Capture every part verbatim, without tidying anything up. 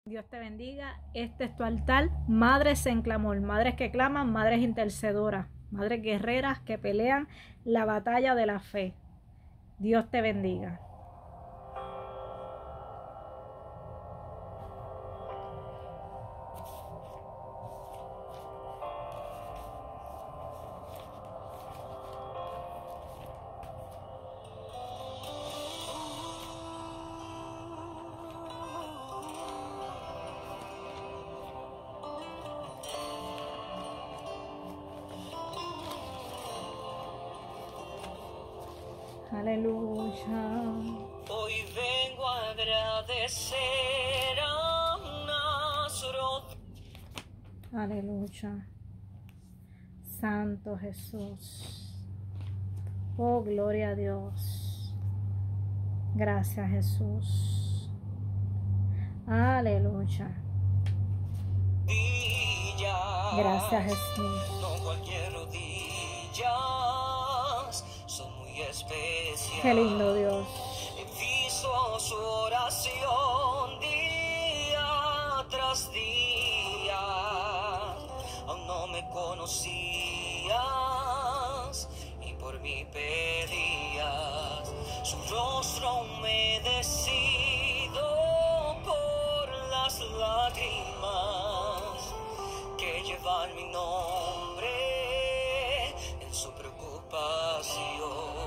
Dios te bendiga. Este es tu altar. Madres en clamor, madres que claman, madres intercedoras, madres guerreras que pelean la batalla de la fe. Dios te bendiga. Aleluya. Hoy vengo a agradecer a Nazareth. Aleluya. Santo Jesús. Oh, gloria a Dios. Gracias, Jesús. Aleluya. Gracias, Jesús. No cualquier rodillas son muy especiales. Qué lindo, Dios. Hizo su oración día tras día. Aún no me conocías y por mí pedías su rostro humedecido por las lágrimas que llevan mi nombre en su preocupación.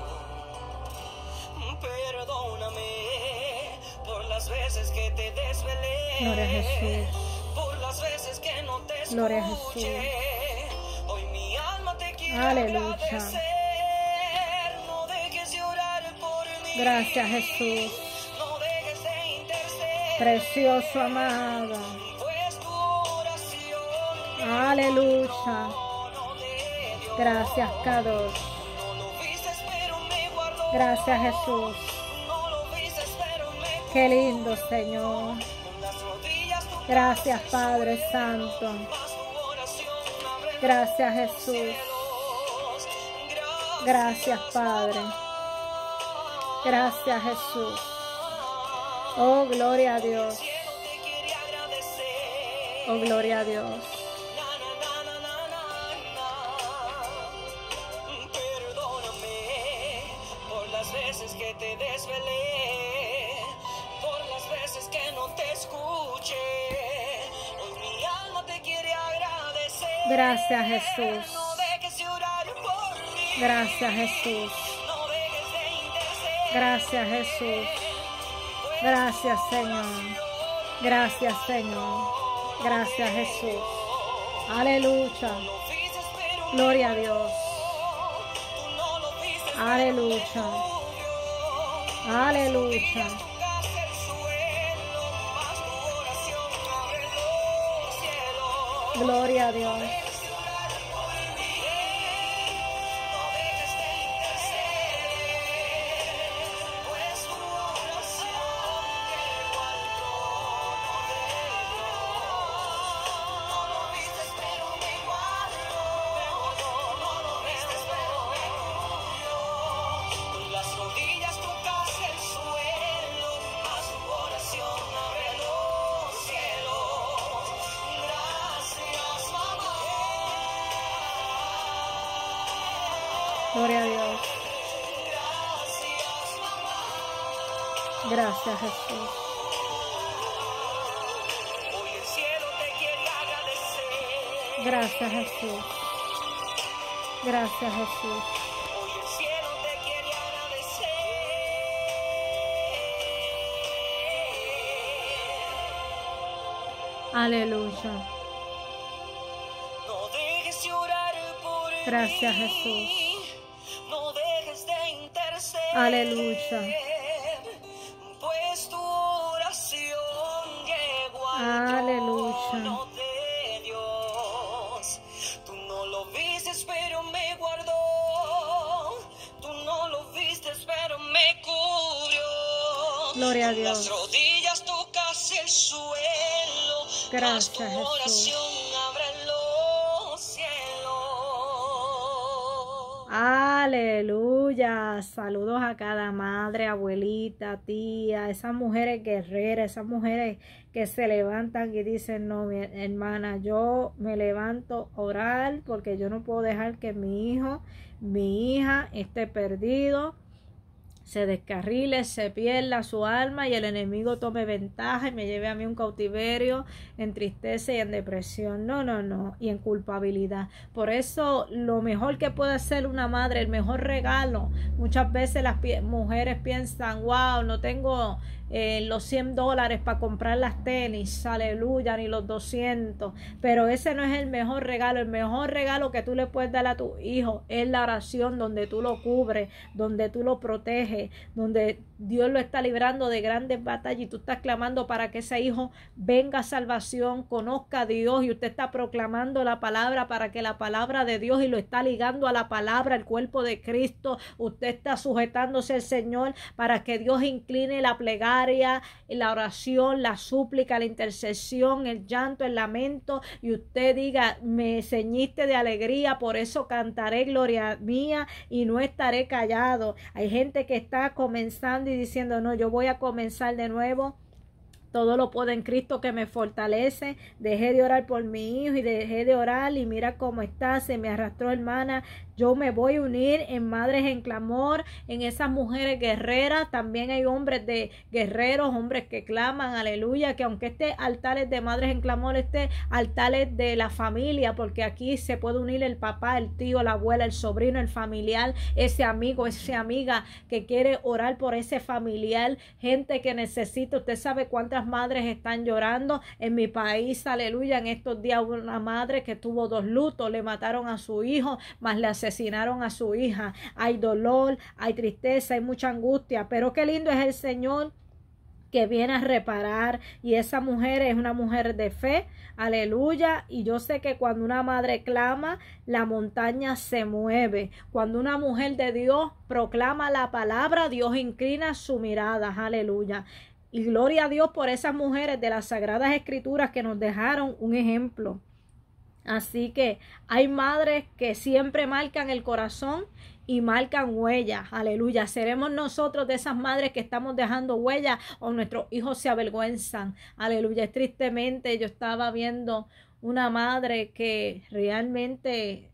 Perdóname por las veces que te desvelé. Gloria a Jesús. Por las veces que no te escuché. Gloria a Jesús. Hoy mi alma te quiere Aleluya. agradecer. No dejes de orar por mí. Gracias, Jesús. No dejes de interceder. Precioso amado. Pues tu oración Aleluya. no de Dios. Gracias, Kadosh. No lo viste, pero me guardó. Gracias, Jesús. No lo viste, pero me cuidó. Qué lindo, Señor. Con las rodillas tú Gracias, pasas Padre el Santo. suelo, mas tu oración abre Gracias, los Jesús. cielos. Gracias, Padre. Gracias, Jesús. Oh, gloria a Dios. El cielo te quiere agradecer. Oh, gloria a Dios. Na, na, na, na, na, na, na. Perdóname por las veces que te desvelé, por las veces que no te escuché. Hoy mi alma te quiere agradecer. Gracias, Jesús. No dejes de orar por mí. Gracias, Jesús. No dejes de interceder. Gracias, Jesús. Gracias, Señor. Gracias, Señor. Gracias, Jesús. Aleluya. Gloria a Dios. Aleluya. Aleluya. Gloria a Dios. Las rodillas tocas el suelo, a su oración abre los cielos. Gracias, mamá. Gloria a Dios. Gracias, mamá. Gracias, Jesús. Hoy el cielo te quiere agradecer. Gracias, Jesús. Gracias, Jesús. Hoy el cielo te quiere agradecer. Aleluya. No dejes de orar por mí. Gracias, Jesús. No dejes de interceder. Aleluya. Pues tu oración llegó al Aleluya. trono de Dios. Tú no lo viste, pero me guardó. Tú no lo viste, pero me cubrió. Gloria a Con Dios. las rodillas tocas el suelo. Gracias, mas tu Jesús. oración abre los cielos. Aleluya. Saludos a cada madre, abuelita, tía, esas mujeres guerreras, esas mujeres que se levantan y dicen, no, mi hermana, yo me levanto a orar porque yo no puedo dejar que mi hijo, mi hija esté perdido, se descarrile, se pierda su alma y el enemigo tome ventaja y me lleve a mí un cautiverio en tristeza y en depresión. No, no, no. Y en culpabilidad. Por eso lo mejor que puede hacer una madre, el mejor regalo. Muchas veces las mujeres piensan, wow, no tengo eh, los cien dólares para comprar las tenis, aleluya, ni los doscientos. Pero ese no es el mejor regalo. El mejor regalo que tú le puedes dar a tu hijo es la oración, donde tú lo cubres, donde tú lo proteges, donde Dios lo está librando de grandes batallas y tú estás clamando para que ese hijo venga a salvación, conozca a Dios, y usted está proclamando la palabra para que la palabra de Dios, y lo está ligando a la palabra, el cuerpo de Cristo. Usted está sujetándose al Señor para que Dios incline la plegaria, la oración, la súplica, la intercesión, el llanto, el lamento, y usted diga, me ceñiste de alegría, por eso cantaré gloria mía y no estaré callado. Hay gente que está comenzando y diciendo, no, yo voy a comenzar de nuevo. Todo lo puedo en Cristo que me fortalece. Dejé de orar por mi hijo y dejé de orar y mira cómo está. Se me arrastró, hermana. Yo me voy a unir en Madres en Clamor, en esas mujeres guerreras. También hay hombres de guerreros, hombres que claman, aleluya. Que aunque este altar es de Madres en Clamor, este altar es de la familia, porque aquí se puede unir el papá, el tío, la abuela, el sobrino, el familiar, ese amigo, esa amiga que quiere orar por ese familiar. Gente que necesita, usted sabe cuántas madres están llorando en mi país, aleluya. En estos días hubo una madre que tuvo dos lutos, le mataron a su hijo, más le asesinaron a su hija. Hay dolor, hay tristeza, hay mucha angustia, pero qué lindo es el Señor que viene a reparar, y esa mujer es una mujer de fe, aleluya. Y yo sé que cuando una madre clama, la montaña se mueve. Cuando una mujer de Dios proclama la palabra, Dios inclina su mirada, aleluya. Y gloria a Dios por esas mujeres de las Sagradas Escrituras que nos dejaron un ejemplo. Así que hay madres que siempre marcan el corazón y marcan huellas, aleluya. Seremos nosotros de esas madres que estamos dejando huellas, o nuestros hijos se avergüenzan, aleluya. Tristemente yo estaba viendo una madre que realmente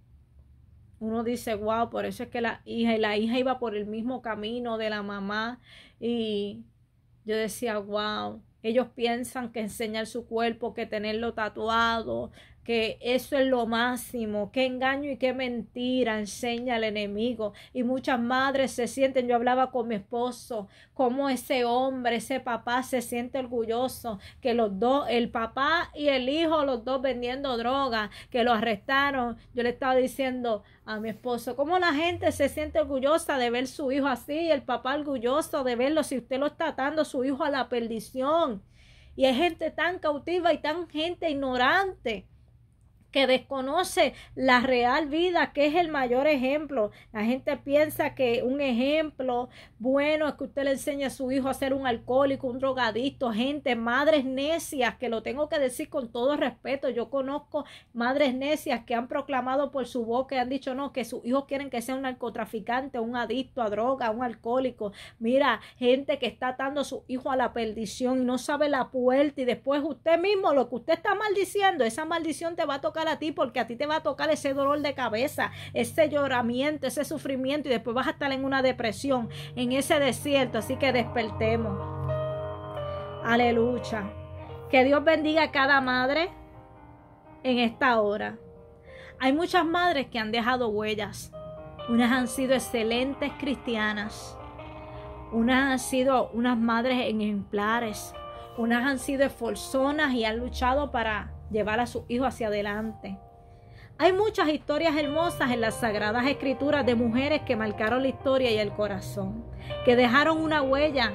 uno dice, wow, por eso es que la hija y la hija iba por el mismo camino de la mamá, y yo decía, wow, ellos piensan que enseñar su cuerpo, que tenerlo tatuado, que eso es lo máximo. Qué engaño y qué mentira enseña el enemigo. Y muchas madres se sienten, yo hablaba con mi esposo, como ese hombre, ese papá se siente orgulloso, que los dos, el papá y el hijo, los dos vendiendo droga, que lo arrestaron. Yo le estaba diciendo a mi esposo, cómo la gente se siente orgullosa de ver su hijo así, y el papá orgulloso de verlo, si usted lo está atando su hijo a la perdición. Y hay gente tan cautiva y tan gente ignorante que desconoce la real vida, que es el mayor ejemplo. La gente piensa que un ejemplo bueno es que usted le enseñe a su hijo a ser un alcohólico, un drogadicto. Gente, madres necias, que lo tengo que decir con todo respeto. Yo conozco madres necias que han proclamado por su boca y han dicho no, que sus hijos quieren que sea un narcotraficante, un adicto a droga, un alcohólico. Mira, gente que está atando a su hijo a la perdición y no sabe la puerta, y después usted mismo, lo que usted está maldiciendo, esa maldición te va a tocar a ti, porque a ti te va a tocar ese dolor de cabeza, ese lloramiento, ese sufrimiento, y después vas a estar en una depresión, en ese desierto. Así que despertemos, aleluya. Que Dios bendiga a cada madre en esta hora. Hay muchas madres que han dejado huellas. Unas han sido excelentes cristianas, unas han sido unas madres ejemplares, unas han sido esforzonas y han luchado para llevar a sus hijos hacia adelante. Hay muchas historias hermosas en las Sagradas Escrituras de mujeres que marcaron la historia y el corazón, que dejaron una huella.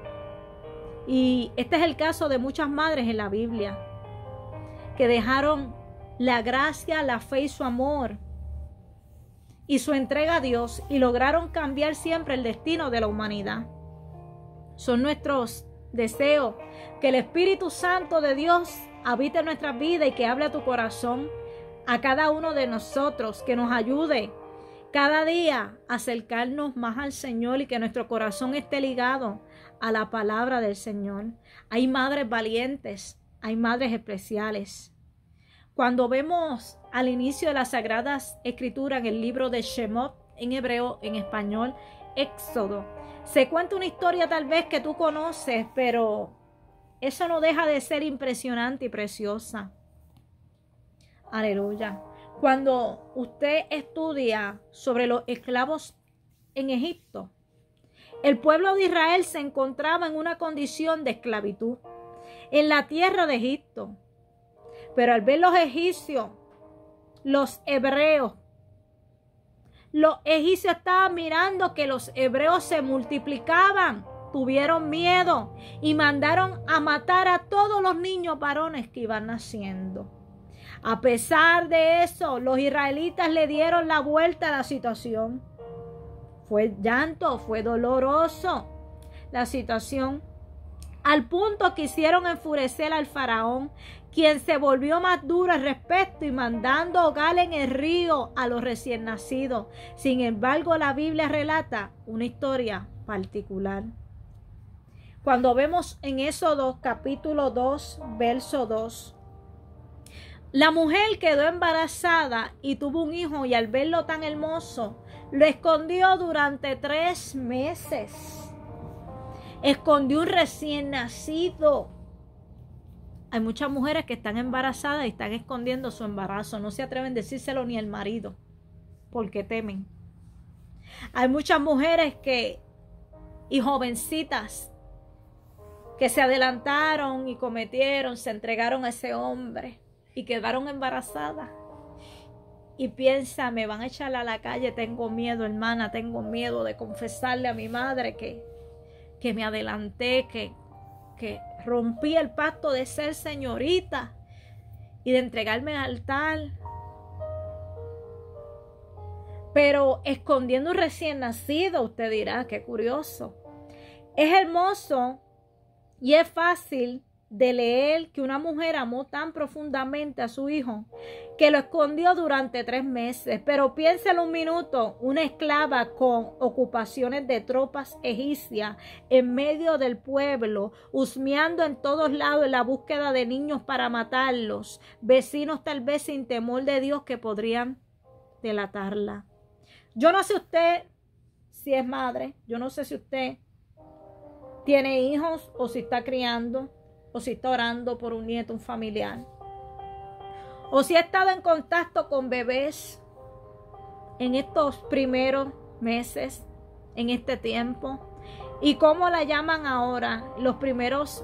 Y este es el caso de muchas madres en la Biblia, que dejaron la gracia, la fe y su amor y su entrega a Dios, y lograron cambiar siempre el destino de la humanidad. Son nuestros deseos que el Espíritu Santo de Dios habite en nuestras vidas y que hable a tu corazón, a cada uno de nosotros, que nos ayude cada día a acercarnos más al Señor, y que nuestro corazón esté ligado a la palabra del Señor. Hay madres valientes, hay madres especiales. Cuando vemos al inicio de las Sagradas Escrituras en el libro de Shemot, en hebreo, en español, Éxodo, se cuenta una historia tal vez que tú conoces, pero eso no deja de ser impresionante y preciosa. Aleluya. Cuando usted estudia sobre los esclavos en Egipto, el pueblo de Israel se encontraba en una condición de esclavitud en la tierra de Egipto. Pero al ver los egipcios, los hebreos, los egipcios estaban mirando que los hebreos se multiplicaban, tuvieron miedo y mandaron a matar a todos los niños varones que iban naciendo. A pesar de eso, los israelitas le dieron la vuelta a la situación. Fue llanto, fue doloroso la situación, al punto que hicieron enfurecer al faraón, quien se volvió más duro al respecto y mandando ahogar en el río a los recién nacidos. Sin embargo, la Biblia relata una historia particular. Cuando vemos en Éxodo capítulo dos, verso dos, la mujer quedó embarazada y tuvo un hijo, y al verlo tan hermoso, lo escondió durante tres meses. Escondió un recién nacido. Hay muchas mujeres que están embarazadas y están escondiendo su embarazo. No se atreven a decírselo ni al marido, porque temen. Hay muchas mujeres que, y jovencitas, que se adelantaron y cometieron, se entregaron a ese hombre y quedaron embarazadas. Y piensa, me van a echar a la calle, tengo miedo, hermana, tengo miedo de confesarle a mi madre que, que me adelanté, que, que rompí el pacto de ser señorita y de entregarme al altar. Pero escondiendo un recién nacido, usted dirá, qué curioso. Es hermoso y es fácil de leer que una mujer amó tan profundamente a su hijo que lo escondió durante tres meses. Pero piénselo un minuto, una esclava con ocupaciones de tropas egipcias en medio del pueblo, husmeando en todos lados en la búsqueda de niños para matarlos, vecinos tal vez sin temor de Dios que podrían delatarla. Yo no sé usted si es madre, yo no sé si usted tiene hijos o si está criando, o si está orando por un nieto, un familiar, o si ha estado en contacto con bebés en estos primeros meses, en este tiempo, y cómo la llaman ahora, los primeros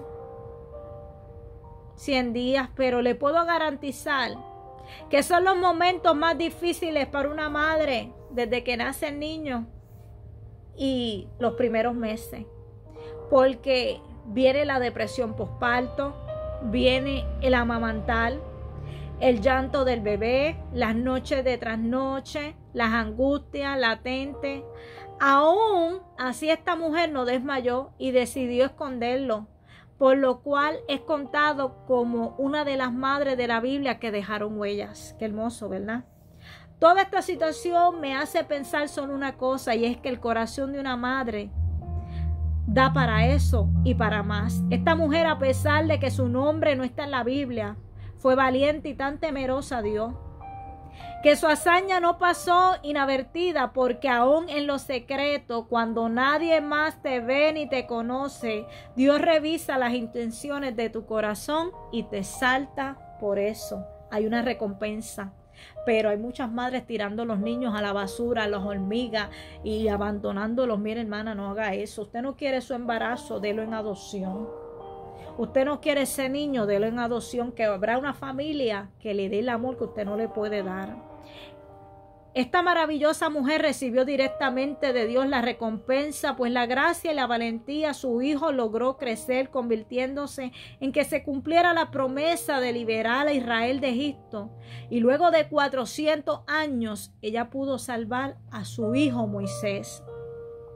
cien días, pero le puedo garantizar que son los momentos más difíciles para una madre desde que nace el niño y los primeros meses, porque viene la depresión posparto, viene el amamantar, el llanto del bebé, las noches de trasnoche, las angustias latentes. Aún así esta mujer no desmayó y decidió esconderlo, por lo cual es contado como una de las madres de la Biblia que dejaron huellas. Qué hermoso, ¿verdad? Toda esta situación me hace pensar solo una cosa, y es que el corazón de una madre da para eso y para más. Esta mujer, a pesar de que su nombre no está en la Biblia, fue valiente y tan temerosa a Dios, que su hazaña no pasó inadvertida, porque aún en lo secreto, cuando nadie más te ve ni te conoce, Dios revisa las intenciones de tu corazón y te exalta por eso. Hay una recompensa. Pero hay muchas madres tirando a los niños a la basura, a las hormigas y abandonándolos. Mire, hermana, no haga eso. Usted no quiere su embarazo, délo en adopción. Usted no quiere ese niño, délo en adopción, que habrá una familia que le dé el amor que usted no le puede dar. Esta maravillosa mujer recibió directamente de Dios la recompensa, pues la gracia y la valentía su hijo logró crecer, convirtiéndose en que se cumpliera la promesa de liberar a Israel de Egipto. Y luego de cuatrocientos años, ella pudo salvar a su hijo Moisés.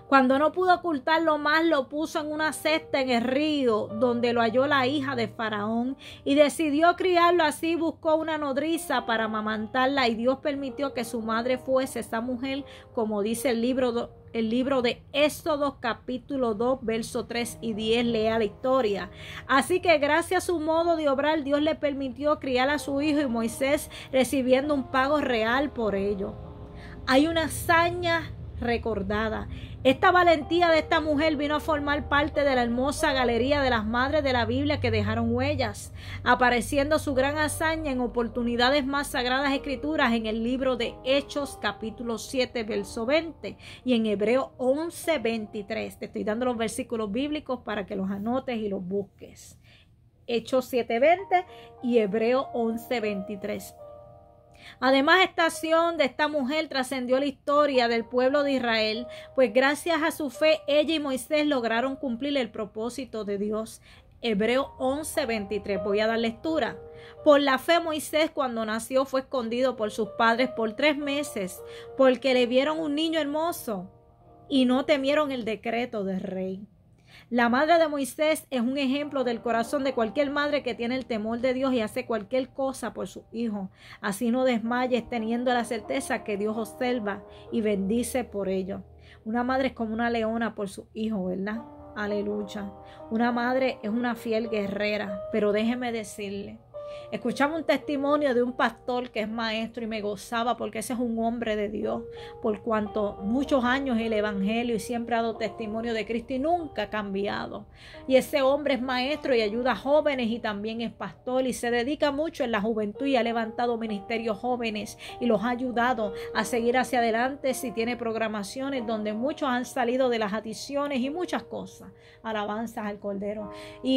Cuando no pudo ocultarlo más, lo puso en una cesta en el río, donde lo halló la hija de Faraón, y decidió criarlo así. Buscó una nodriza para amamantarla, y Dios permitió que su madre fuese esa mujer, como dice el libro, el libro de Éxodo capítulo dos, verso tres y diez. Lea la historia. Así que gracias a su modo de obrar, Dios le permitió criar a su hijo, y Moisés recibiendo un pago real por ello. Hay una hazaña recordada. Esta valentía de esta mujer vino a formar parte de la hermosa galería de las madres de la Biblia que dejaron huellas, apareciendo su gran hazaña en oportunidades más sagradas escrituras en el libro de Hechos capítulo siete, verso veinte, y en Hebreo once, veintitrés. Te estoy dando los versículos bíblicos para que los anotes y los busques. Hechos siete, veinte y Hebreo once, veintitrés. Además, esta acción de esta mujer trascendió la historia del pueblo de Israel, pues gracias a su fe, ella y Moisés lograron cumplir el propósito de Dios. Hebreo once, veintitrés. Voy a dar lectura. Por la fe, Moisés, cuando nació, fue escondido por sus padres por tres meses, porque le vieron un niño hermoso y no temieron el decreto del rey. La madre de Moisés es un ejemplo del corazón de cualquier madre que tiene el temor de Dios y hace cualquier cosa por su hijo. Así no desmayes, teniendo la certeza que Dios observa y bendice por ello. Una madre es como una leona por su hijo, ¿verdad? Aleluya. Una madre es una fiel guerrera, pero déjeme decirle, escuchaba un testimonio de un pastor que es maestro y me gozaba porque ese es un hombre de Dios, por cuanto muchos años el evangelio y siempre ha dado testimonio de Cristo y nunca ha cambiado. Y ese hombre es maestro y ayuda a jóvenes y también es pastor y se dedica mucho en la juventud y ha levantado ministerios jóvenes y los ha ayudado a seguir hacia adelante si tiene programaciones donde muchos han salido de las adicciones y muchas cosas. Alabanzas al Cordero.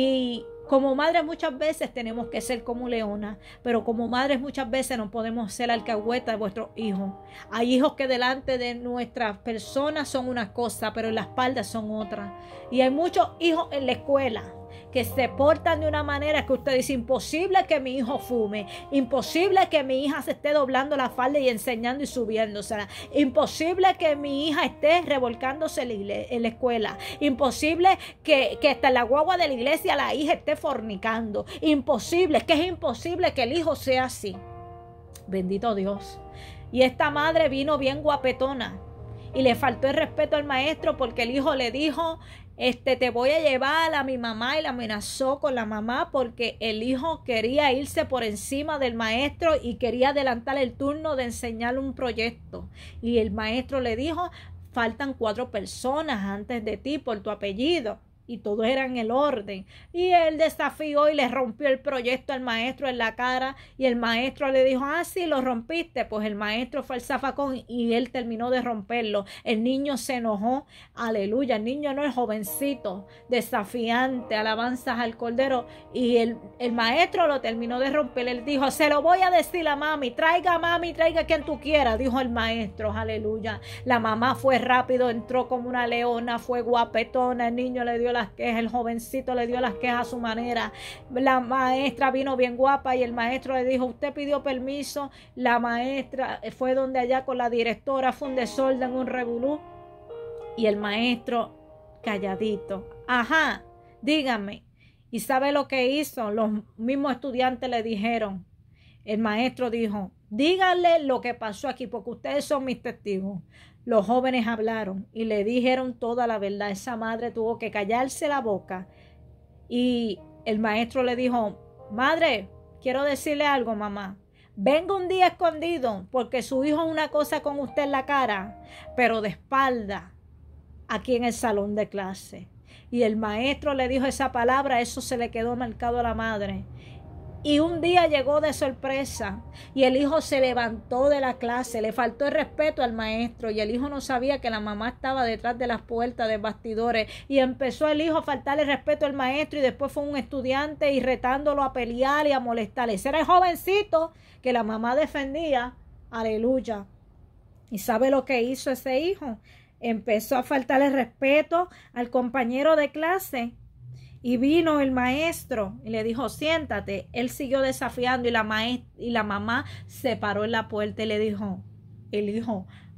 Y como madres muchas veces tenemos que ser como leona, pero como madres muchas veces no podemos ser alcahueta de vuestros hijos. Hay hijos que delante de nuestras personas son una cosa, pero en la espalda son otra. Y hay muchos hijos en la escuela que se portan de una manera que usted dice, imposible que mi hijo fume, imposible que mi hija se esté doblando la falda y enseñando y subiéndosela, imposible que mi hija esté revolcándose en la escuela, imposible que, que hasta en la guagua de la iglesia la hija esté fornicando, imposible, que es imposible que el hijo sea así. Bendito Dios. Y esta madre vino bien guapetona y le faltó el respeto al maestro porque el hijo le dijo, Este, te voy a llevar a mi mamá, y la amenazó con la mamá porque el hijo quería irse por encima del maestro y quería adelantar el turno de enseñarle un proyecto. Y el maestro le dijo, faltan cuatro personas antes de ti por tu apellido. Y todos eran en el orden. Y él desafió y le rompió el proyecto al maestro en la cara. Y el maestro le dijo, ah, sí, lo rompiste. Pues el maestro fue al zafacón y él terminó de romperlo. El niño se enojó. Aleluya. El niño no es jovencito, desafiante, alabanzas al Cordero. Y el, el maestro lo terminó de romper. Él dijo, se lo voy a decir a mami. Traiga a mami, traiga a quien tú quieras, dijo el maestro. Aleluya. La mamá fue rápido, entró como una leona, fue guapetona. El niño le dio la las quejas, el jovencito le dio las quejas a su manera. La maestra vino bien guapa y el maestro le dijo, usted pidió permiso. La maestra fue donde allá con la directora, fue un desorden, un revolú. Y el maestro calladito. Ajá, dígame. ¿Y sabe lo que hizo? Los mismos estudiantes le dijeron. El maestro dijo, díganle lo que pasó aquí porque ustedes son mis testigos. Los jóvenes hablaron y le dijeron toda la verdad. Esa madre tuvo que callarse la boca. Y el maestro le dijo, madre, quiero decirle algo, mamá. Venga un día escondido porque su hijo es una cosa con usted en la cara, pero de espalda, aquí en el salón de clase. Y el maestro le dijo esa palabra, eso se le quedó marcado a la madre. Y un día llegó de sorpresa y el hijo se levantó de la clase, le faltó el respeto al maestro y el hijo no sabía que la mamá estaba detrás de las puertas de bastidores y empezó el hijo a faltarle respeto al maestro y después fue un estudiante y retándolo a pelear y a molestarle. Ese era el jovencito que la mamá defendía. Aleluya. ¿Y sabe lo que hizo ese hijo? Empezó a faltarle respeto al compañero de clase. Y vino el maestro y le dijo, siéntate. Él siguió desafiando y la, maestra, y la mamá se paró en la puerta y le dijo, el hijo,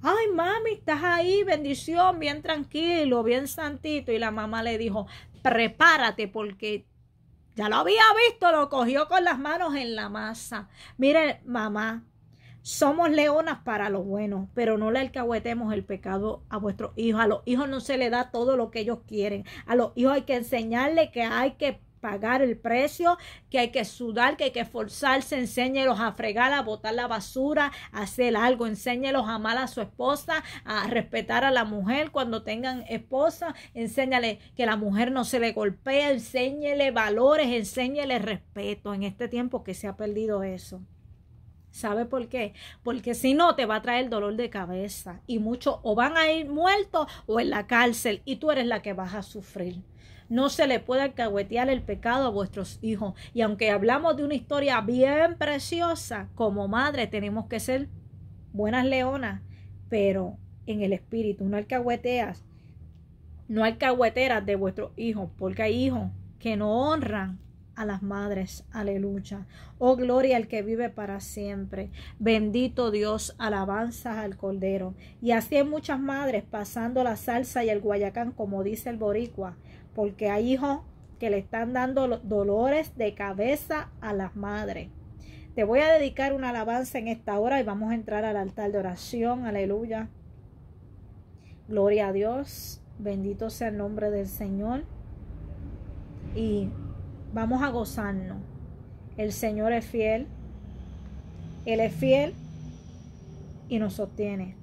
Ay, mami, estás ahí, bendición, bien tranquilo, bien santito. Y la mamá le dijo, prepárate porque ya lo había visto, lo cogió con las manos en la masa. Mire, mamá, somos leonas para lo bueno, pero no le alcahuetemos el pecado a vuestros hijos. A los hijos no se les da todo lo que ellos quieren. A los hijos hay que enseñarles que hay que pagar el precio, que hay que sudar, que hay que esforzarse. Enséñelos a fregar, a botar la basura, a hacer algo. Enséñelos a amar a su esposa, a respetar a la mujer cuando tengan esposa. Enséñale que la mujer no se le golpea. Enséñele valores, enséñele respeto en este tiempo que se ha perdido eso. ¿Sabe por qué? Porque si no te va a traer dolor de cabeza y muchos o van a ir muertos o en la cárcel y tú eres la que vas a sufrir. No se le puede alcahuetear el pecado a vuestros hijos. Y aunque hablamos de una historia bien preciosa, como madre tenemos que ser buenas leonas, pero en el espíritu, no alcahueteas, no alcahueteras de vuestros hijos, porque hay hijos que no honran a las madres. Aleluya. Oh, gloria al que vive para siempre. Bendito Dios, alabanzas al Cordero. Y así hay muchas madres pasando la salsa y el guayacán, como dice el boricua, porque hay hijos que le están dando dolores de cabeza a las madres. Te voy a dedicar una alabanza en esta hora y vamos a entrar al altar de oración. Aleluya. Gloria a Dios. Bendito sea el nombre del Señor. Y vamos a gozarnos. El Señor es fiel. Él es fiel y nos sostiene.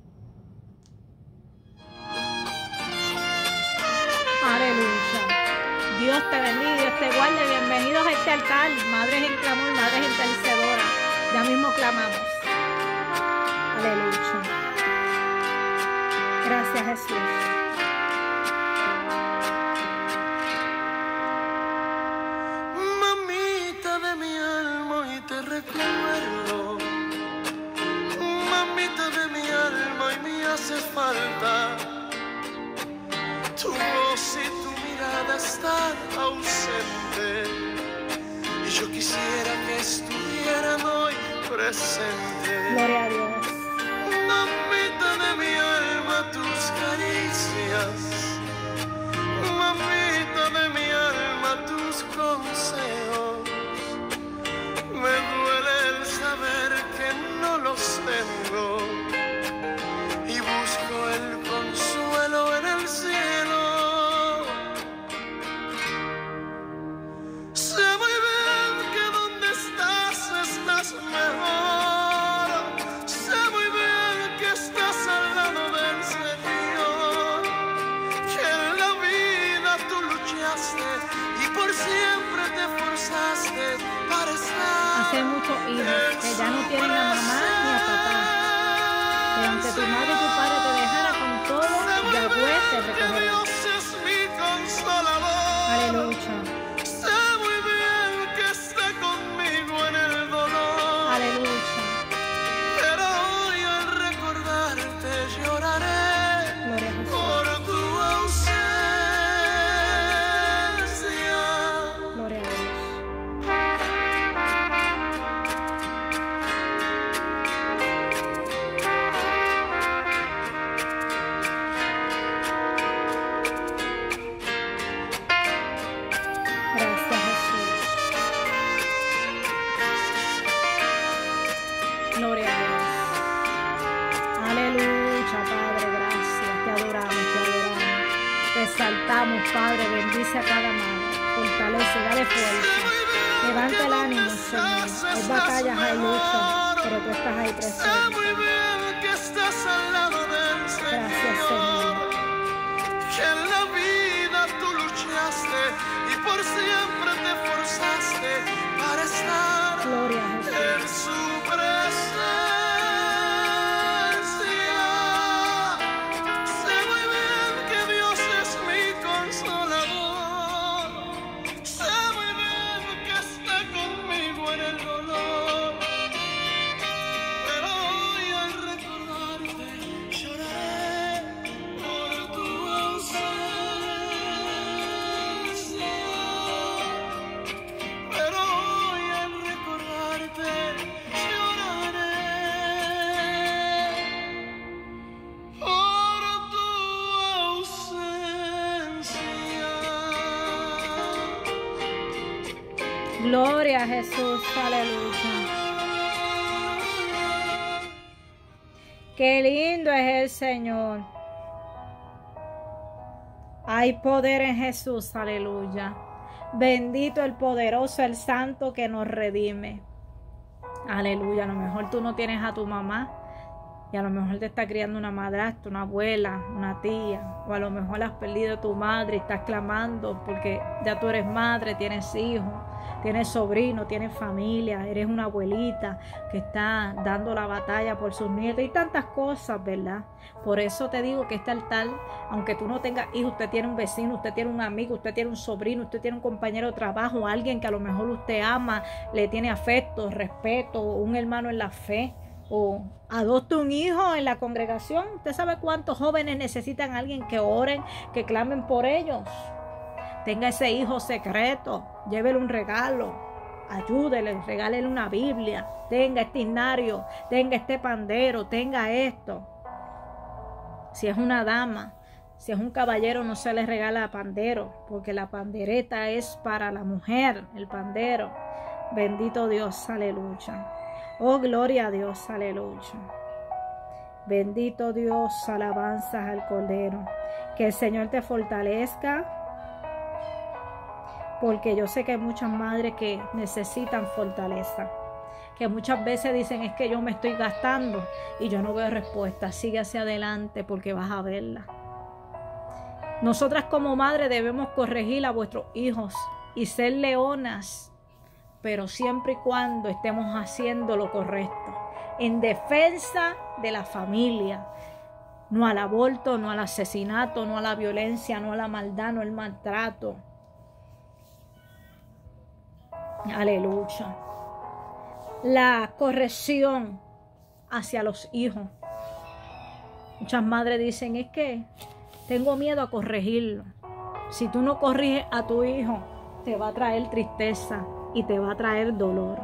Aleluya. Dios te bendiga, Dios te guarde. Bienvenidos a este altar. Madres en clamor, madres intercedoras. Ya mismo clamamos. Aleluya. Gracias, Jesús. Mamita de mi alma, y te recuerdo. Mamita de mi alma, y me hace falta tu voz y tu mirada están ausente, y yo quisiera que estuvieran hoy presentes. Gloria a Dios. Mamita de mi alma, tus caricias. Mamita de mi alma, tus consejos. Me duele el saber que no los tengo, y busco el consuelo en el cielo. Sé muy bien que donde estás, estás mejor. Sé muy bien que estás al lado del Señor, que en la vida tú luchaste y por siempre te esforzaste para estar. Hace muchos hijos que ya no tienen a mamá ni a papá, que aunque tu madre y tu padre te dejara con todo, Yahweh te recogerá. Dios es mi consolador. Aleluya. Sé muy bien que está conmigo en el dolor. Aleluya. Pero hoy al recordarte lloraré. Gloria a Jesús. Por tu ausencia. Gloria a Dios. Gracias, Jesús. Gloria a Dios. Aleluya, Padre, gracias. Te adoramos, te adoramos. Te exaltamos, Padre. Bendice a cada madre. Fortalece, dale fuerza. Levanta el ánimo, Señor. Hay batallas, hay luchas, pero tú estás ahí Sé presente. muy bien que estás al lado del Señor. Gracias, Señor. Que en la vida tú luchaste y por siempre te esforzaste para estar Gloria a Jesús. en su presencia. Sé muy bien que Dios es mi consolador. Sé muy bien que está conmigo en el dolor. Pero hoy al recordarte lloraré por tu ausencia. Pero hoy al recordarte Gloria a Jesús, aleluya. Qué lindo es el Señor. Hay poder en Jesús, aleluya. Bendito el poderoso, el santo que nos redime. Aleluya. A lo mejor tú no tienes a tu mamá y a lo mejor te está criando una madrastra, una abuela, una tía, o a lo mejor has perdido a tu madre y estás clamando porque ya tú eres madre, tienes hijos, tienes sobrinos, tienes familia, eres una abuelita que está dando la batalla por sus nietos y tantas cosas, ¿verdad? Por eso te digo que este altar, aunque tú no tengas hijos, usted tiene un vecino, usted tiene un amigo, usted tiene un sobrino, usted tiene un compañero de trabajo, alguien que a lo mejor usted ama, le tiene afecto, respeto, un hermano en la fe, o adopte un hijo en la congregación. Usted sabe cuántos jóvenes necesitan a alguien que oren, que clamen por ellos. Tenga ese hijo secreto, llévele un regalo, ayúdele, regálele una Biblia, tenga este himnario, tenga este pandero, tenga esto. Si es una dama, si es un caballero, no se le regala pandero, porque la pandereta es para la mujer, el pandero. Bendito Dios, aleluya. Oh, gloria a Dios, aleluya. Bendito Dios, alabanzas al Cordero. Que el Señor te fortalezca, porque yo sé que hay muchas madres que necesitan fortaleza, que muchas veces dicen es que yo me estoy gastando y yo no veo respuesta. Sigue hacia adelante porque vas a verla. Nosotras como madres debemos corregir a vuestros hijos y ser leonas, pero siempre y cuando estemos haciendo lo correcto, en defensa de la familia, no al aborto, no al asesinato, no a la violencia, no a la maldad, no al maltrato. Aleluya. La corrección hacia los hijos. Muchas madres dicen, es que tengo miedo a corregirlo. Si tú no corriges a tu hijo, te va a traer tristeza y te va a traer dolor.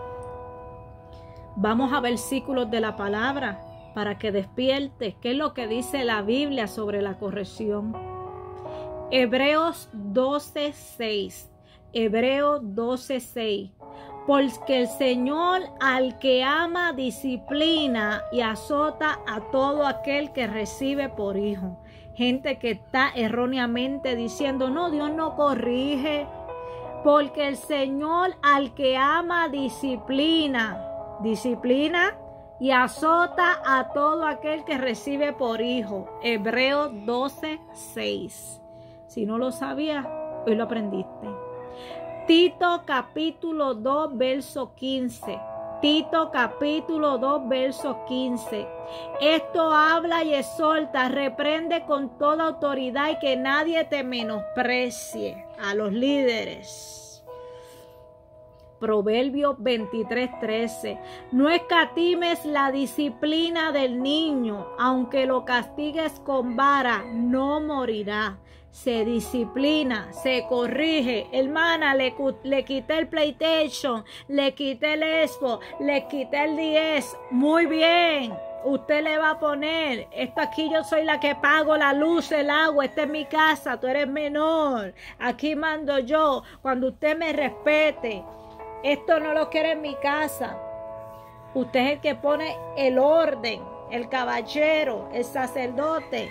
Vamos a versículos de la palabra para que despiertes. ¿Qué es lo que dice la Biblia sobre la corrección? Hebreos doce seis. Hebreos doce seis. Porque el Señor al que ama disciplina y azota a todo aquel que recibe por hijo. Gente que está erróneamente diciendo, no, Dios no corrige. Porque el Señor al que ama disciplina, disciplina y azota a todo aquel que recibe por hijo. Hebreos doce seis. Si no lo sabías, hoy lo aprendiste. Tito capítulo dos, verso quince. Tito capítulo dos, verso quince. Esto habla y exhorta, reprende con toda autoridad y que nadie te menosprecie. A los líderes. Proverbios veintitrés trece. No escatimes la disciplina del niño, aunque lo castigues con vara, no morirá. Se disciplina, se corrige. Hermana, le, le quité el PlayStation, le quité el Xbox, le quité el diez. Muy bien. Usted le va a poner, esto aquí yo soy la que pago la luz, el agua, esta es mi casa, tú eres menor. Aquí mando yo. Cuando usted me respete, esto no lo quiero en mi casa. Usted es el que pone el orden, el caballero, el sacerdote.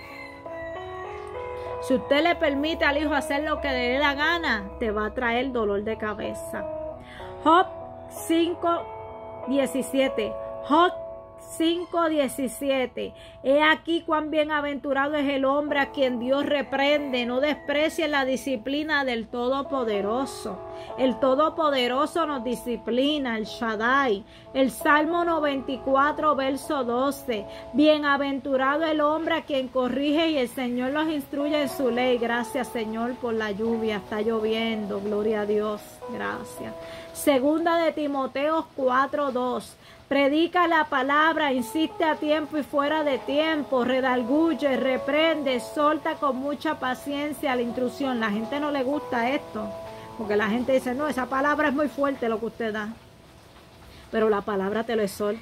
Si usted le permite al hijo hacer lo que le dé la gana, te va a traer dolor de cabeza. Job cinco diecisiete. Job cinco diecisiete. He aquí cuán bienaventurado es el hombre a quien Dios reprende. No desprecie la disciplina del Todopoderoso. El Todopoderoso nos disciplina, el Shaddai. El Salmo noventa y cuatro, verso doce. Bienaventurado el hombre a quien corrige y el Señor los instruye en su ley. Gracias, Señor, por la lluvia. Está lloviendo. Gloria a Dios. Gracias. Segunda de Timoteo cuatro dos. Predica la palabra, insiste a tiempo y fuera de tiempo, redarguye, reprende, exhorta con mucha paciencia la instrucción. La gente no le gusta esto, porque la gente dice, no, esa palabra es muy fuerte lo que usted da. Pero la palabra te lo exhorta,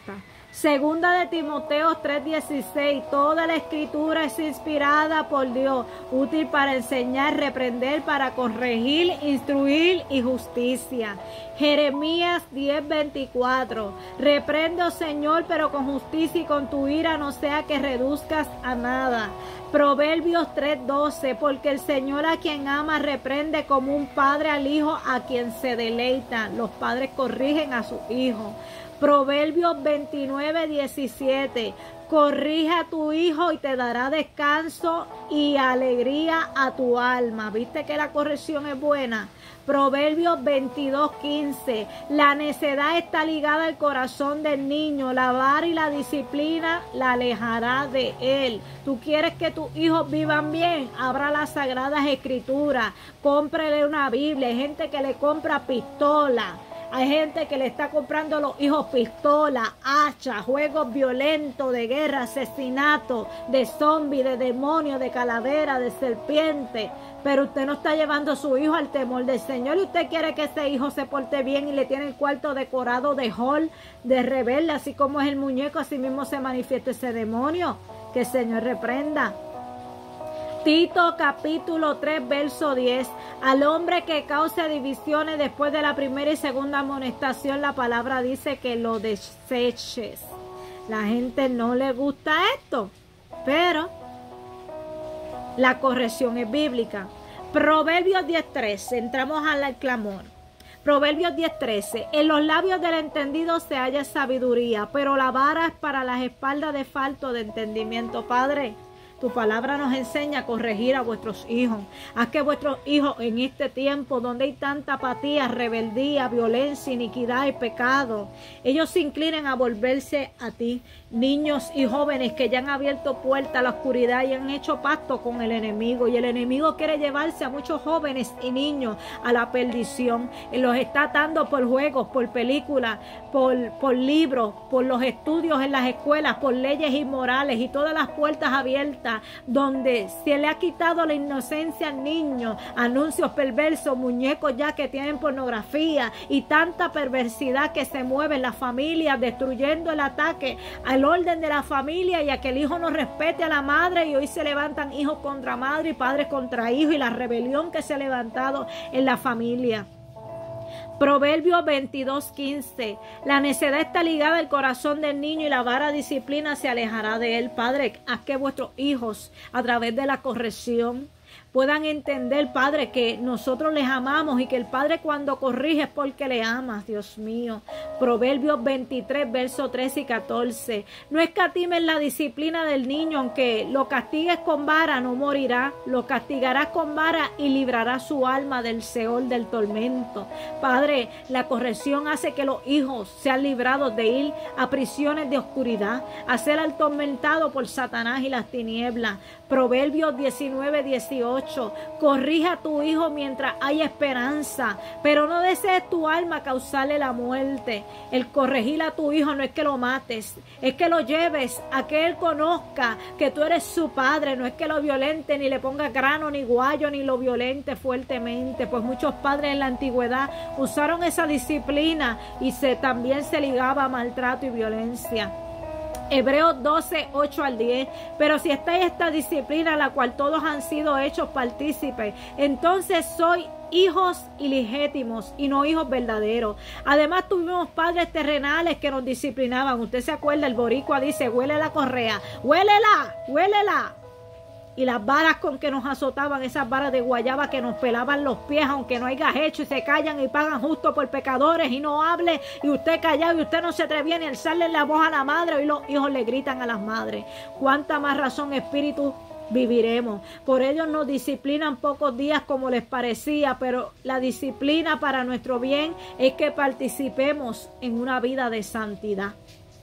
Segunda de Timoteo tres dieciséis, toda la escritura es inspirada por Dios, útil para enseñar, reprender, para corregir, instruir y justicia. Jeremías diez veinticuatro, reprendo, Señor, pero con justicia y con tu ira, no sea que reduzcas a nada. Proverbios tres doce, porque el Señor a quien ama reprende como un padre al hijo a quien se deleita. Los padres corrigen a sus hijos. Proverbios veintinueve diecisiete, corrige a tu hijo y te dará descanso y alegría a tu alma. ¿Viste que la corrección es buena? Proverbios veintidós quince, la necedad está ligada al corazón del niño, la vara y la disciplina la alejará de él. ¿Tú quieres que tus hijos vivan bien? Abra las sagradas escrituras, cómprele una Biblia. Hay gente que le compra pistola. Hay gente que le está comprando a los hijos pistolas, hachas, juegos violentos de guerra, asesinato, de zombi, de demonio, de calavera, de serpiente. Pero usted no está llevando a su hijo al temor del Señor y usted quiere que ese hijo se porte bien y le tiene el cuarto decorado de hall, de rebelde, así como es el muñeco, así mismo se manifiesta ese demonio. Que el Señor reprenda. Tito capítulo tres verso diez, al hombre que cause divisiones después de la primera y segunda amonestación, la palabra dice que lo deseches. La gente no le gusta esto, pero la corrección es bíblica. Proverbios diez trece, entramos al clamor. Proverbios diez trece, en los labios del entendido se halla sabiduría, pero la vara es para las espaldas de falto de entendimiento. Padre, tu palabra nos enseña a corregir a vuestros hijos. Haz que vuestros hijos en este tiempo donde hay tanta apatía, rebeldía, violencia, iniquidad y pecado, ellos se inclinen a volverse a ti. Niños y jóvenes que ya han abierto puerta a la oscuridad y han hecho pacto con el enemigo. Y el enemigo quiere llevarse a muchos jóvenes y niños a la perdición. Y los está atando por juegos, por películas, por, por libros, por los estudios en las escuelas, por leyes inmorales y todas las puertas abiertas donde se le ha quitado la inocencia al niño, anuncios perversos, muñecos ya que tienen pornografía y tanta perversidad que se mueve en la familia, destruyendo el ataque al orden de la familia y a que el hijo no respete a la madre. Y hoy se levantan hijos contra madre y padres contra hijos y la rebelión que se ha levantado en la familia. Proverbios veintidós quince, la necedad está ligada al corazón del niño y la vara disciplina se alejará de él. Padre, haz que vuestros hijos a través de la corrección puedan entender, Padre, que nosotros les amamos y que el Padre cuando corrige es porque le amas, Dios mío. Proverbios veintitrés, versos trece y catorce. No escatimes la disciplina del niño, aunque lo castigues con vara, no morirá. Lo castigarás con vara y librará su alma del seol del tormento. Padre, la corrección hace que los hijos sean librados de ir a prisiones de oscuridad, a ser atormentados por Satanás y las tinieblas. Proverbios diecinueve, dieciocho. Corrige a tu hijo mientras hay esperanza, pero no desees tu alma causarle la muerte. El corregir a tu hijo no es que lo mates, es que lo lleves a que él conozca que tú eres su padre. No es que lo violente, ni le ponga grano, ni guayo, ni lo violente fuertemente, pues muchos padres en la antigüedad usaron esa disciplina y se, también se ligaba a maltrato y violencia. Hebreos doce, ocho al diez. Pero si está esta disciplina, la cual todos han sido hechos partícipes, entonces soy hijos ilegítimos y no hijos verdaderos. Además tuvimos padres terrenales que nos disciplinaban. Usted se acuerda, el boricua dice, huele la correa, huélela, huélela. Y las varas con que nos azotaban, esas varas de guayaba que nos pelaban los pies, aunque no haya hecho, y se callan y pagan justo por pecadores y no hable, y usted callado y usted no se atrevía ni a alzarle la voz a la madre, y los hijos le gritan a las madres. Cuánta más razón, espíritu, viviremos. Por ellos nos disciplinan pocos días como les parecía, pero la disciplina para nuestro bien es que participemos en una vida de santidad.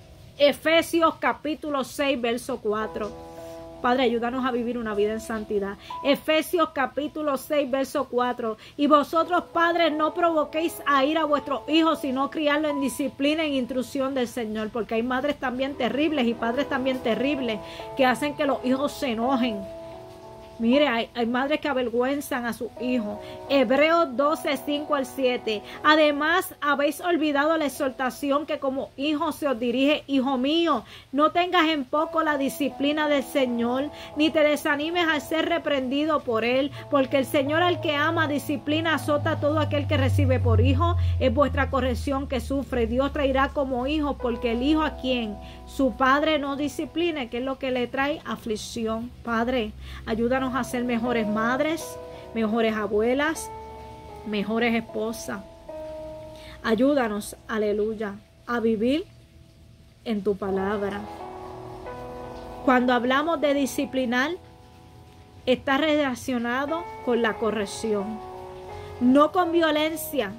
Efesios capítulo seis, verso cuatro. Padre, ayúdanos a vivir una vida en santidad. Efesios capítulo seis, verso cuatro. Y vosotros, padres, no provoquéis a ir a vuestros hijos, sino criarlos en disciplina e instrucción del Señor. Porque hay madres también terribles y padres también terribles que hacen que los hijos se enojen. Mire, hay, hay madres que avergüenzan a sus hijos. Hebreos doce, cinco al siete. Además, habéis olvidado la exhortación que como hijo se os dirige. Hijo mío, no tengas en poco la disciplina del Señor, ni te desanimes al ser reprendido por Él, porque el Señor al que ama, disciplina, azota a todo aquel que recibe por hijo. Es vuestra corrección que sufre. Dios traerá como hijo, porque el hijo a quien su padre no discipline, que es lo que le trae aflicción. Padre, ayúdanos a ser mejores madres, mejores abuelas, mejores esposas. Ayúdanos, aleluya, a vivir en tu palabra. Cuando hablamos de disciplinar, está relacionado con la corrección, no con violencia.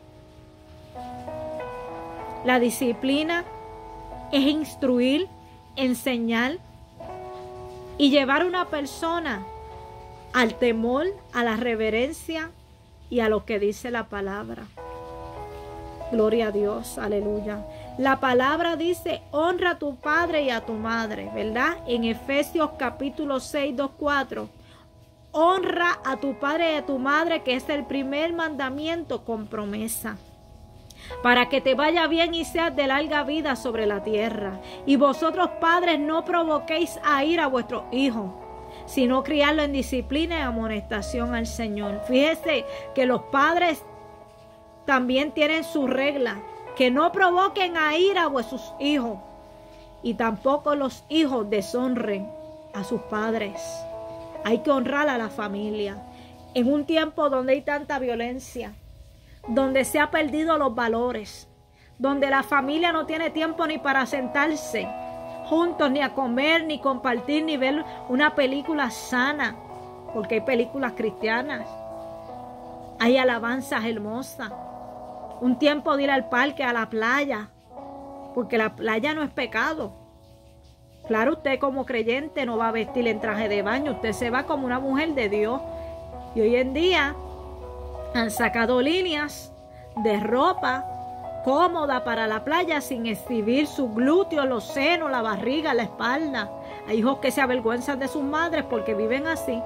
La disciplina es instruir, enseñar y llevar a una persona al temor, a la reverencia y a lo que dice la palabra. Gloria a Dios, aleluya. La palabra dice, honra a tu padre y a tu madre, ¿verdad? En Efesios capítulo seis, dos, cuatro. Honra a tu padre y a tu madre, que es el primer mandamiento con promesa, para que te vaya bien y seas de larga vida sobre la tierra. Y vosotros, padres, no provoquéis a ir a vuestros hijos, sino criarlo en disciplina y amonestación al Señor. Fíjese que los padres también tienen su regla, que no provoquen a ir a vuestros hijos, y tampoco los hijos deshonren a sus padres. Hay que honrar a la familia. En un tiempo donde hay tanta violencia, donde se han perdido los valores, donde la familia no tiene tiempo ni para sentarse juntos, ni a comer, ni compartir, ni ver una película sana, porque hay películas cristianas, hay alabanzas hermosas, un tiempo de ir al parque, a la playa, porque la playa no es pecado. Claro, usted como creyente no va a vestir en traje de baño, usted se va como una mujer de Dios. Y hoy en día han sacado líneas de ropa cómoda para la playa sin exhibir sus glúteos, los senos, la barriga, la espalda. Hay hijos que se avergüenzan de sus madres porque viven así.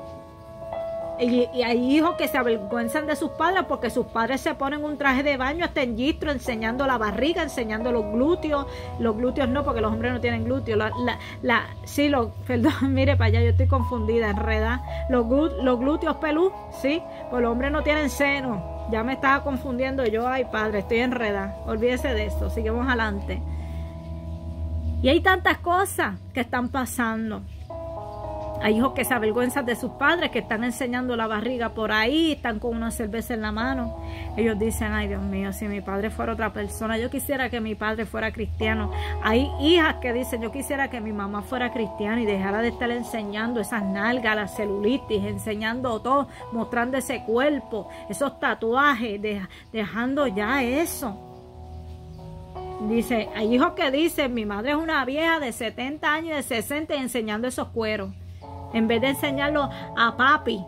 Y, y hay hijos que se avergüenzan de sus padres porque sus padres se ponen un traje de baño hasta en gistro, enseñando la barriga, enseñando los glúteos. Los glúteos no, porque los hombres no tienen glúteos. La, la, la, sí, lo, perdón, mire para allá, yo estoy confundida, enredada. Los, los glúteos pelú, sí, pues los hombres no tienen seno. Ya me estaba confundiendo yo, ay padre, estoy enredada. Olvídese de esto, seguimos adelante. Y hay tantas cosas que están pasando. Hay hijos que se avergüenzan de sus padres, que están enseñando la barriga por ahí, están con una cerveza en la mano. Ellos dicen, ay Dios mío, si mi padre fuera otra persona, yo quisiera que mi padre fuera cristiano. Hay hijas que dicen, yo quisiera que mi mamá fuera cristiana y dejara de estar enseñando esas nalgas, la celulitis, enseñando todo, mostrando ese cuerpo, esos tatuajes, de, dejando ya eso. Dice, hay hijos que dicen, mi madre es una vieja de setenta años, de sesenta, y enseñando esos cueros, en vez de enseñarlo a papi.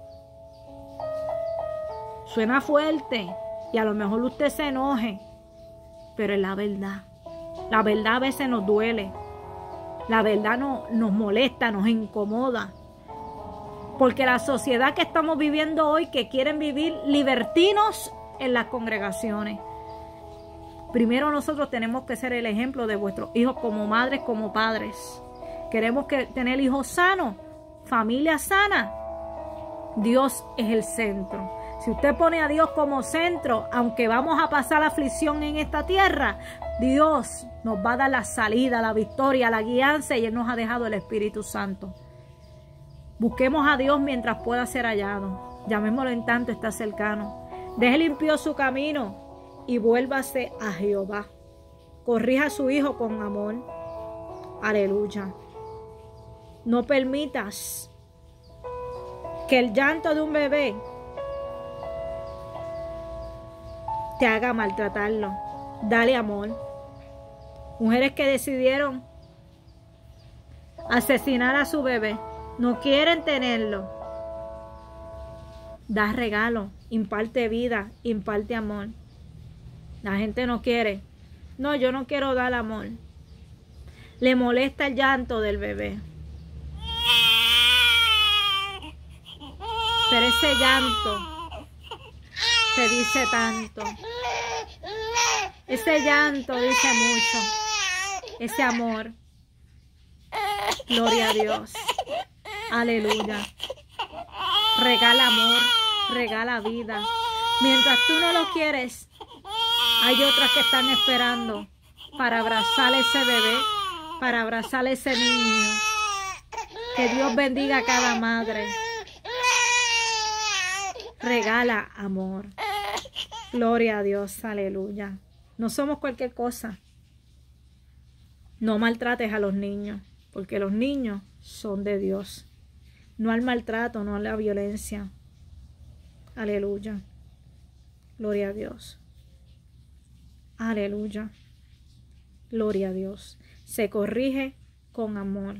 Suena fuerte y a lo mejor usted se enoje, pero es la verdad. La verdad a veces nos duele. La verdad no, nos molesta, nos incomoda. Porque la sociedad que estamos viviendo hoy, que quieren vivir libertinos en las congregaciones. Primero nosotros tenemos que ser el ejemplo de vuestros hijos como madres, como padres. Queremos que tener hijos sanos, familia sana. Dios es el centro. Si usted pone a Dios como centro, aunque vamos a pasar aflicción en esta tierra, Dios nos va a dar la salida, la victoria, la guianza, y Él nos ha dejado el Espíritu Santo. Busquemos a Dios mientras pueda ser hallado. Llamémoslo en tanto está cercano. Deje limpio su camino y vuélvase a Jehová. Corrija a su hijo con amor. Aleluya. No permitas que el llanto de un bebé te haga maltratarlo. Dale amor. Mujeres que decidieron asesinar a su bebé, no quieren tenerlo. Da regalo, imparte vida, imparte amor. La gente no quiere. No, yo no quiero dar amor. Le molesta el llanto del bebé. Pero ese llanto te dice tanto. Ese llanto dice mucho. Ese amor. Gloria a Dios. Aleluya. Regala amor, regala vida. Mientras tú no lo quieres, hay otras que están esperando para abrazar a ese bebé, para abrazar a ese niño. Que Dios bendiga a cada madre. Regala amor. Gloria a Dios, aleluya. No somos cualquier cosa. No maltrates a los niños, porque los niños son de Dios. No al maltrato, no a la violencia. Aleluya. Gloria a Dios. Aleluya. Gloria a Dios. Se corrige con amor.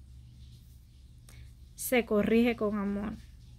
Se corrige con amor.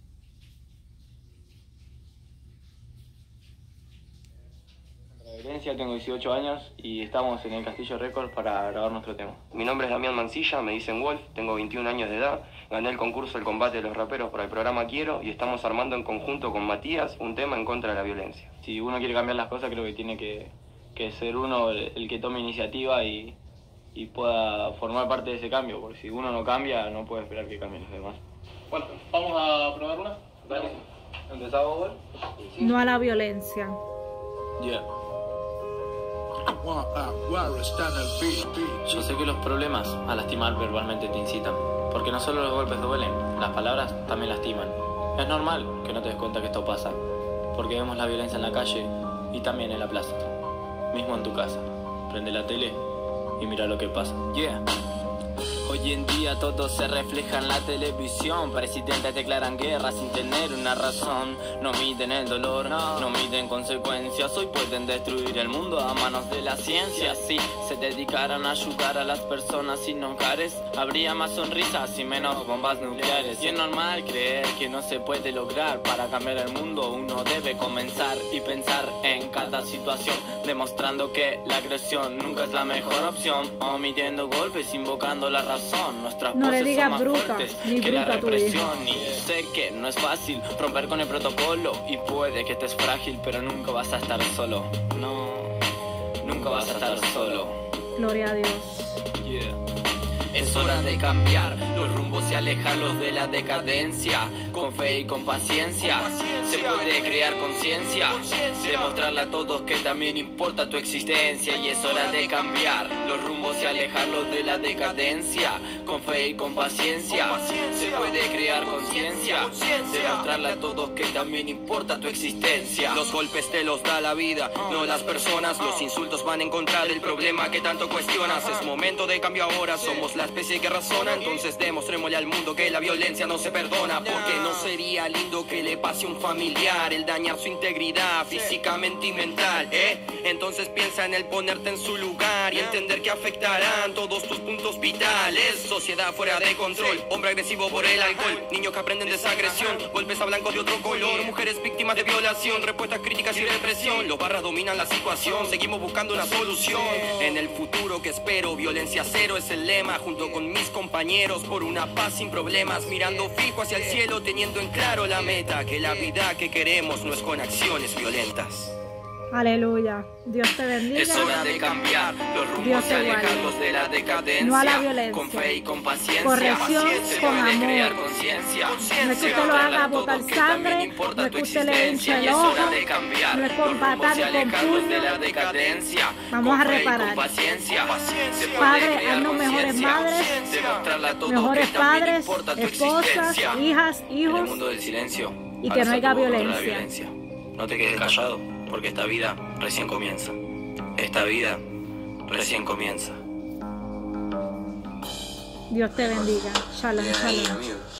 Tengo dieciocho años y estamos en el Castillo Records para grabar nuestro tema. Mi nombre es Damián Mancilla, me dicen Wolf, tengo veintiún años de edad, gané el concurso El Combate de los Raperos para el programa Quiero y estamos armando en conjunto con Matías un tema en contra de la violencia. Si uno quiere cambiar las cosas, creo que tiene que, que ser uno el, el que tome iniciativa y, y pueda formar parte de ese cambio, porque si uno no cambia, no puede esperar que cambien los demás. Bueno, vamos a probar una. Dale. ¿Empezamos, Wolf? No a la violencia. Yeah. Yo sé que los problemas a lastimar verbalmente te incitan, porque no solo los golpes duelen, las palabras también lastiman. Es normal que no te des cuenta que esto pasa, porque vemos la violencia en la calle y también en la plaza, mismo en tu casa. Prende la tele y mira lo que pasa. Yeah. Hoy en día todo se refleja en la televisión. Presidentes declaran guerra sin tener una razón. No miden el dolor, no, no miden consecuencias. Hoy pueden destruir el mundo a manos de la ciencia. Si se dedicaran a ayudar a las personas sin hogares, habría más sonrisas y menos bombas nucleares. Y es normal creer que no se puede lograr. Para cambiar el mundo uno debe comenzar y pensar en cada situación, demostrando que la agresión nunca es la mejor opción. Omitiendo golpes, invocando la razón. Nuestras No le voces digas son más bruta, fuertes ni que la bruta tu hijo. represión. Y sé que no es fácil romper con el protocolo, y puede que estés frágil, pero nunca vas a estar solo. No, nunca vas a estar solo. Gloria a Dios. Yeah. Es hora de cambiar los rumbos y alejarlos de la decadencia. Con fe y con paciencia se puede crear conciencia, demostrarle a todos que también importa tu existencia. Y es hora de cambiar los rumbos y alejarlos de la decadencia. Con fe y con paciencia se puede crear conciencia, demostrarle a todos que también importa tu existencia. Los golpes te los da la vida, no las personas. Los insultos van en contra del problema que tanto cuestionas. Es momento de cambio ahora, somos la especie que razona. Entonces demostrémosle al mundo que la violencia no se perdona. Porque no sería lindo que le pase a un familiar el dañar su integridad físicamente y mental, ¿eh? Entonces piensa en el ponerte en su lugar y entender que afectarán todos tus puntos vitales. Sociedad fuera de control, hombre agresivo por el alcohol, niños que aprenden de esa agresión, golpes a blancos de otro color, mujeres víctimas de violación, respuestas críticas y represión. Los barras dominan la situación, seguimos buscando una solución. En el futuro que espero, violencia cero es el lema, junto con mis compañeros por una paz sin problemas, mirando fijo hacia el cielo, teniendo en claro la meta, que la vida que queremos no es con acciones violentas. Aleluya. Dios te bendiga. Es hora de cambiar los rumbos Dios y te guarde. alejarlos de la decadencia. No a la violencia. Con fe y con paciencia. Corrección se con puede amor. crear conciencia. No es que usted lo haga botar sangre, no es que usted le hinche el ojo, no es con patar y con puño. Decadencia. Vamos a Con fe y reparar. con paciencia. Se puede Padre, crear haznos mejores conciencia. madres, Demostrarle a todos mejores que también padres, importa tu esposas, existencia. hijas, En el hijos, mundo del silencio, y que no alza haya tu voz contra la violencia. No te quedes callado, porque esta vida recién comienza. Esta vida recién comienza. Dios te bendiga. Shalom, shalom.